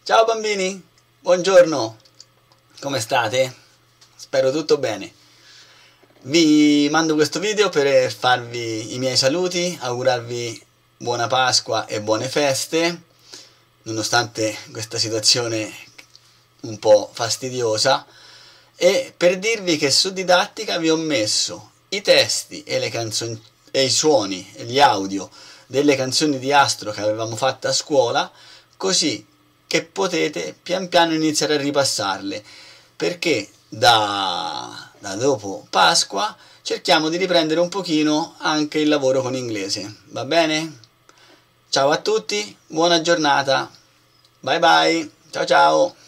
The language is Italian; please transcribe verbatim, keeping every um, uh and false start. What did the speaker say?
Ciao bambini, buongiorno, come state? Spero tutto bene. Vi mando questo video per farvi i miei saluti, augurarvi buona Pasqua e buone feste, nonostante questa situazione un po' fastidiosa, e per dirvi che su Didattica vi ho messo i testi e le canzoni e i suoni e gli audio delle canzoni di Astro che avevamo fatto a scuola, così che potete pian piano iniziare a ripassarle, perché da, da dopo Pasqua cerchiamo di riprendere un pochino anche il lavoro con inglese, va bene? Ciao a tutti, buona giornata, bye bye, ciao ciao!